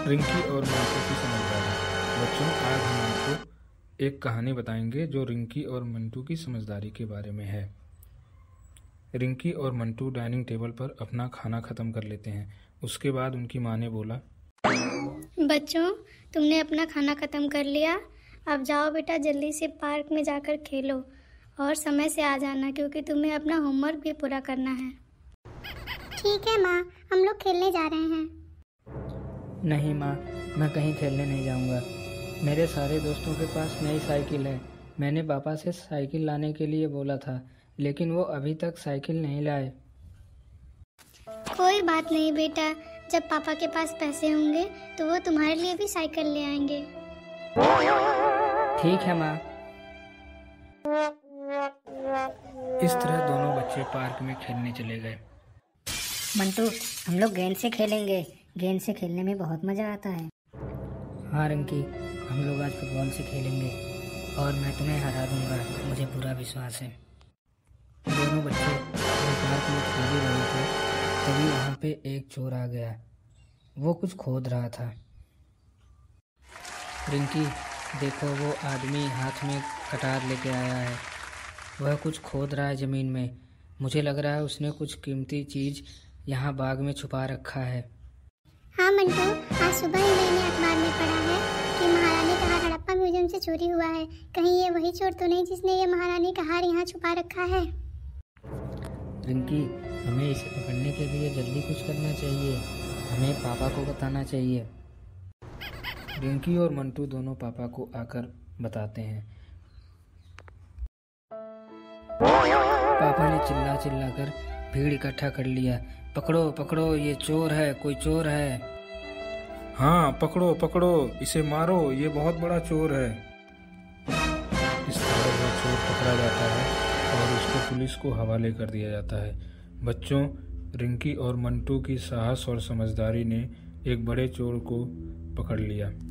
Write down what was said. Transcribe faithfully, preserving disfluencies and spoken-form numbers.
रिंकी और मंटू की समझदारी। बच्चों, आज हम आपको एक कहानी बताएंगे जो रिंकी और मंटू की समझदारी के बारे में है। रिंकी और मंटू डाइनिंग टेबल पर अपना खाना खत्म कर लेते हैं। उसके बाद उनकी माँ ने बोला, बच्चों, तुमने अपना खाना खत्म कर लिया। अब जाओ बेटा, जल्दी से पार्क में जाकर खेलो और समय से आ जाना, क्योंकि तुम्हें अपना होमवर्क भी पूरा करना है। ठीक है माँ, हम लोग खेलने जा रहे हैं। नहीं माँ, मैं कहीं खेलने नहीं जाऊँगा। मेरे सारे दोस्तों के पास नई साइकिल है। मैंने पापा से साइकिल लाने के लिए बोला था, लेकिन वो अभी तक साइकिल नहीं लाए। कोई बात नहीं बेटा, जब पापा के पास पैसे होंगे तो वो तुम्हारे लिए भी साइकिल ले आएंगे। ठीक है माँ। इस तरह दोनों बच्चे पार्क में खेलने चले गए। मंटू, हम लोग गेंद से खेलेंगे। गेंद से खेलने में बहुत मजा आता है। हाँ रिंकी, हम लोग आज फुटबॉल से खेलेंगे और मैं तुम्हें हरा दूंगा, मुझे पूरा विश्वास है। दोनों बच्चे पार्क में खेल ही रहे थे, तभी वहाँ पे एक चोर आ गया। वो कुछ खोद रहा था। रिंकी, देखो वो आदमी हाथ में कटार लेके आया है। वह कुछ खोद रहा है ज़मीन में। मुझे लग रहा है उसने कुछ कीमती चीज़ यहाँ बाग में छुपा रखा है। हाँ मंटू, आज सुबह ही मैंने अखबार में पढ़ा है कि महारानी का हार हड़प्पा म्यूजियम से चोरी हुआ है। कहीं ये वही चोर तो नहीं जिसने ये महारानी का हार यहाँ छुपा रखा है? रिंकी, हमें इसे पकड़ने के लिए जल्दी कुछ करना चाहिए। हमें पापा को बताना चाहिए। रिंकी और मंटू दोनों पापा को आकर बताते हैं। पापा ने चिल्ला चिल्ला कर भीड़ इकट्ठा कर लिया। पकड़ो पकड़ो, ये चोर है, कोई चोर है। हाँ, पकड़ो पकड़ो, इसे मारो, ये बहुत बड़ा चोर है। इस तरह वह चोर पकड़ा जाता है और उसको पुलिस को हवाले कर दिया जाता है। बच्चों, रिंकी और मंटू की साहस और समझदारी ने एक बड़े चोर को पकड़ लिया।